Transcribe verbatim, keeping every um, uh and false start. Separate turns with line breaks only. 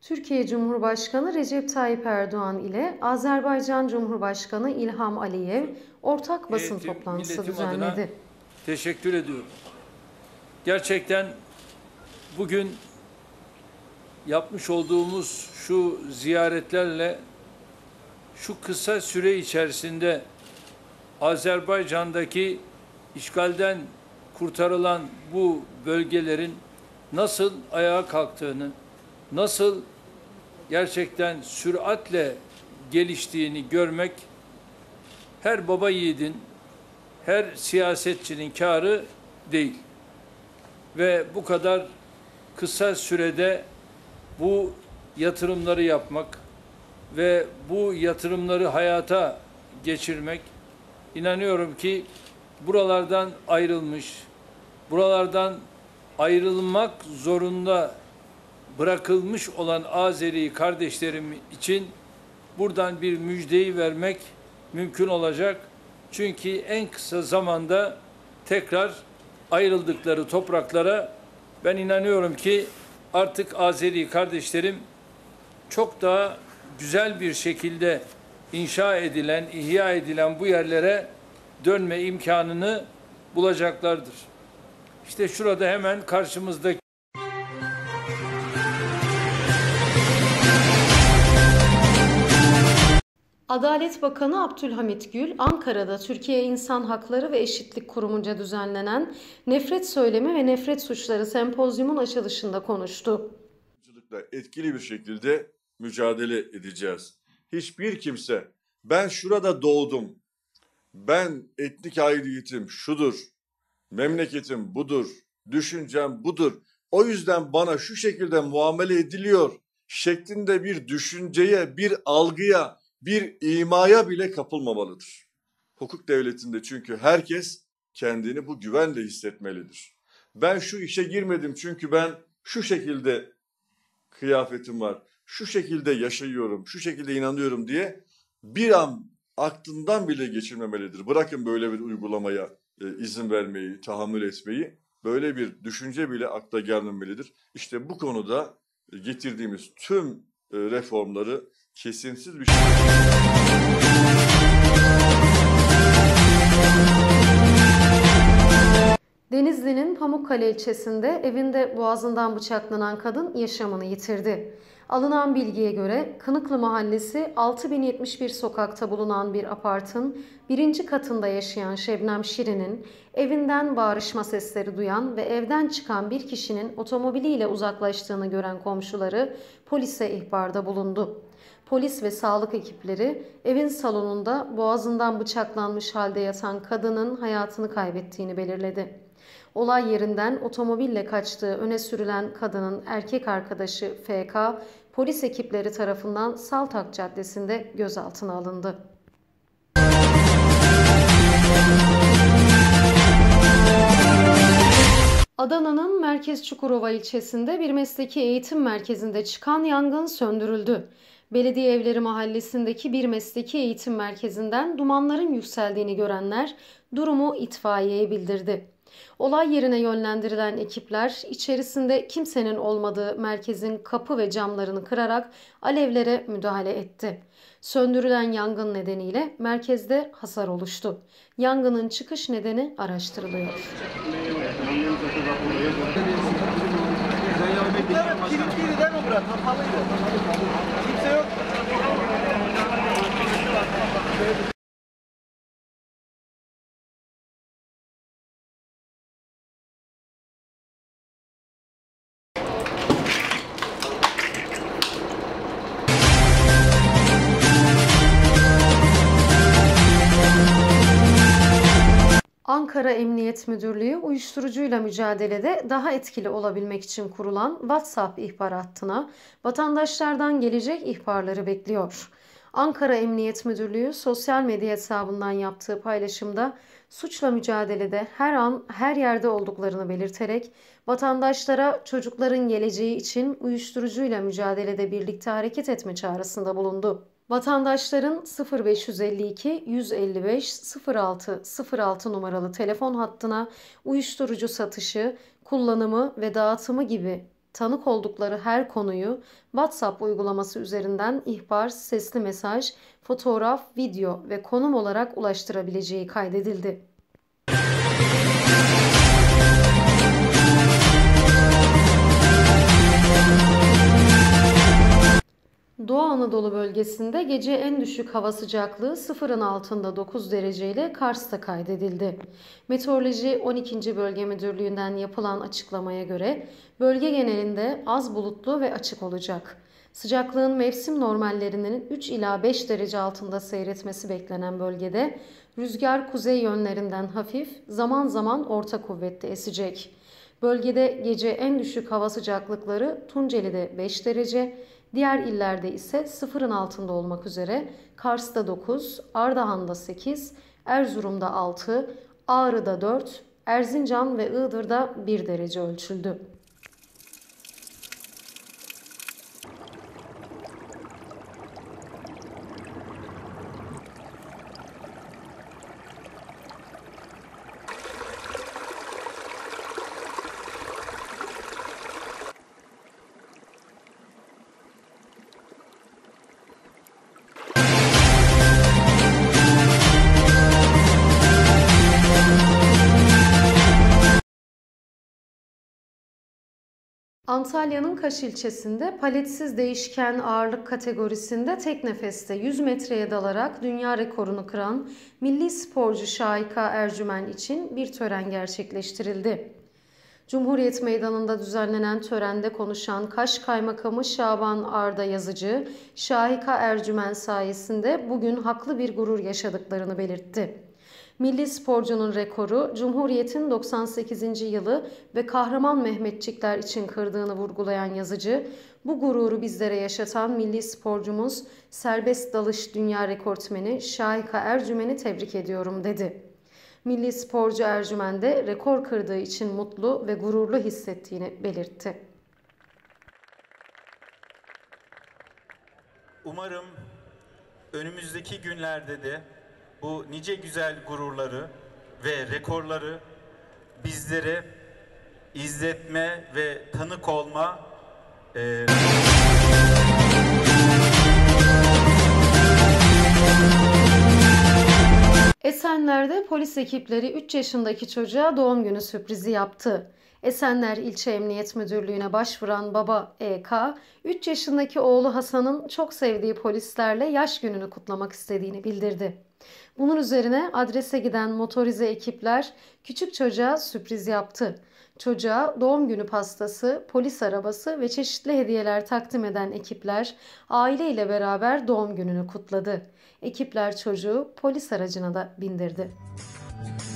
Türkiye Cumhurbaşkanı Recep Tayyip Erdoğan ile Azerbaycan Cumhurbaşkanı İlham Aliyev ortak basın
Heyetim,
toplantısı
milletim adına
düzenledi.
teşekkür ediyorum. Gerçekten bugün yapmış olduğumuz şu ziyaretlerle şu kısa süre içerisinde Azerbaycan'daki işgalden kurtarılan bu bölgelerin nasıl ayağa kalktığını, nasıl gerçekten süratle geliştiğini görmek her baba yiğidin, her siyasetçinin kârı değil. Ve bu kadar kısa sürede bu yatırımları yapmak ve bu yatırımları hayata geçirmek, inanıyorum ki buralardan ayrılmış, buralardan ayrılmak zorunda bırakılmış olan Azeri kardeşlerim için buradan bir müjdeyi vermek mümkün olacak. Çünkü en kısa zamanda tekrar ayrıldıkları topraklara ben inanıyorum ki artık Azeri kardeşlerim çok daha güzel bir şekilde inşa edilen, ihya edilen bu yerlere dönme imkanını bulacaklardır. İşte şurada hemen karşımızdaki
Adalet Bakanı Abdülhamit Gül, Ankara'da Türkiye İnsan Hakları ve Eşitlik Kurumu'nca düzenlenen Nefret Söylemi ve Nefret Suçları Sempozyumun açılışında konuştu.
Etkili bir şekilde mücadele edeceğiz. Hiçbir kimse ben şurada doğdum, ben etnik aidiyetім şudur, memleketim budur, düşüncem budur, o yüzden bana şu şekilde muamele ediliyor şeklinde bir düşünceye, bir algıya, bir imaya bile kapılmamalıdır. Hukuk devletinde çünkü herkes kendini bu güvenle hissetmelidir. Ben şu işe girmedim çünkü ben şu şekilde kıyafetim var, şu şekilde yaşıyorum, şu şekilde inanıyorum diye bir an aklından bile geçirmemelidir. Bırakın böyle bir uygulamaya e, izin vermeyi, tahammül etmeyi, böyle bir düşünce bile akla gelmemelidir. İşte bu konuda e, getirdiğimiz tüm e, reformları kesintisiz bir şekilde...
Denizli'nin Pamukkale ilçesinde evinde boğazından bıçaklanan kadın yaşamını yitirdi. Alınan bilgiye göre Kınıklı Mahallesi altı bin yetmiş bir sokakta bulunan bir apartın birinci katında yaşayan Şebnem Şirin'in evinden bağırışma sesleri duyan ve evden çıkan bir kişinin otomobiliyle uzaklaştığını gören komşuları polise ihbarda bulundu. Polis ve sağlık ekipleri evin salonunda boğazından bıçaklanmış halde yatan kadının hayatını kaybettiğini belirledi. Olay yerinden otomobille kaçtığı öne sürülen kadının erkek arkadaşı F K, polis ekipleri tarafından Saltak Caddesi'nde gözaltına alındı. Adana'nın Merkez Çukurova ilçesinde bir mesleki eğitim merkezinde çıkan yangın söndürüldü. Belediye Evleri Mahallesi'ndeki bir mesleki eğitim merkezinden dumanların yükseldiğini görenler durumu itfaiyeye bildirdi. Olay yerine yönlendirilen ekipler içerisinde kimsenin olmadığı merkezin kapı ve camlarını kırarak alevlere müdahale etti. Söndürülen yangın nedeniyle merkezde hasar oluştu. Yangının çıkış nedeni araştırılıyor. Kimse yok. Ankara Emniyet Müdürlüğü uyuşturucuyla mücadelede daha etkili olabilmek için kurulan WhatsApp ihbar hattına vatandaşlardan gelecek ihbarları bekliyor. Ankara Emniyet Müdürlüğü sosyal medya hesabından yaptığı paylaşımda suçla mücadelede her an her yerde olduklarını belirterek vatandaşlara çocukların geleceği için uyuşturucuyla mücadelede birlikte hareket etme çağrısında bulundu. Vatandaşların sıfır beş yüz elli iki yüz elli beş sıfır altı sıfır altı numaralı telefon hattına uyuşturucu satışı, kullanımı ve dağıtımı gibi tanık oldukları her konuyu WhatsApp uygulaması üzerinden ihbar, sesli mesaj, fotoğraf, video ve konum olarak ulaştırabileceği kaydedildi. Doğu Anadolu bölgesinde gece en düşük hava sıcaklığı sıfırın altında dokuz derece ile Kars'ta kaydedildi. Meteoroloji on ikinci Bölge Müdürlüğü'nden yapılan açıklamaya göre bölge genelinde az bulutlu ve açık olacak. Sıcaklığın mevsim normallerinin üç ila beş derece altında seyretmesi beklenen bölgede rüzgar kuzey yönlerinden hafif, zaman zaman orta kuvvetli esecek. Bölgede gece en düşük hava sıcaklıkları Tunceli'de beş derece, diğer illerde ise sıfırın altında olmak üzere Kars'ta dokuz, Ardahan'da sekiz, Erzurum'da altı, Ağrı'da dört, Erzincan ve Iğdır'da bir derece ölçüldü. Antalya'nın Kaş ilçesinde paletsiz değişken ağırlık kategorisinde tek nefeste yüz metreye dalarak dünya rekorunu kıran milli sporcu Şahika Ercümen için bir tören gerçekleştirildi. Cumhuriyet Meydanı'nda düzenlenen törende konuşan Kaş Kaymakamı Şaban Arda Yazıcı, Şahika Ercümen sayesinde bugün haklı bir gurur yaşadıklarını belirtti. Milli sporcunun rekoru Cumhuriyet'in doksan sekizinci yılı ve kahraman Mehmetçikler için kırdığını vurgulayan Yazıcı, bu gururu bizlere yaşatan milli sporcumuz serbest dalış dünya rekortmeni Şahika Ercümen'i tebrik ediyorum dedi. Milli sporcu Ercümen de rekor kırdığı için mutlu ve gururlu hissettiğini belirtti.
Umarım önümüzdeki günlerde de bu nice güzel gururları ve rekorları bizlere izletme ve tanık olma e
Esenler'de polis ekipleri üç yaşındaki çocuğa doğum günü sürprizi yaptı. Esenler İlçe Emniyet Müdürlüğü'ne başvuran baba E K, üç yaşındaki oğlu Hasan'ın çok sevdiği polislerle yaş gününü kutlamak istediğini bildirdi. Bunun üzerine adrese giden motorize ekipler küçük çocuğa sürpriz yaptı. Çocuğa doğum günü pastası, polis arabası ve çeşitli hediyeler takdim eden ekipler aileyle beraber doğum gününü kutladı. Ekipler çocuğu polis aracına da bindirdi.